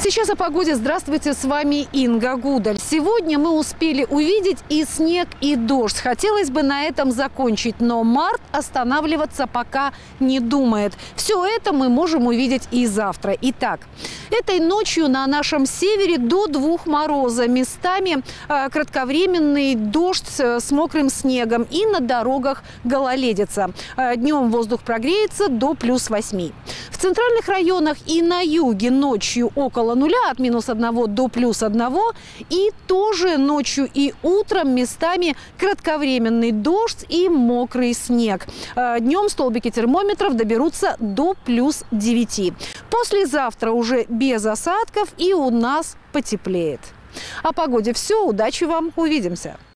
Сейчас о погоде. Здравствуйте, с вами Инга Гудаль. Сегодня мы успели увидеть и снег, и дождь. Хотелось бы на этом закончить, но март останавливаться пока не думает. Все это мы можем увидеть и завтра. Итак, этой ночью на нашем севере до 2 мороза. Местами кратковременный дождь с мокрым снегом и на дорогах гололедица. Днем воздух прогреется до +8. В центральных районах и на юге ночью около нуля, от -1 до +1. И тоже ночью и утром местами кратковременный дождь и мокрый снег. Днем столбики термометров доберутся до +9. Послезавтра уже без осадков и у нас потеплеет. О погоде все. Удачи вам. Увидимся.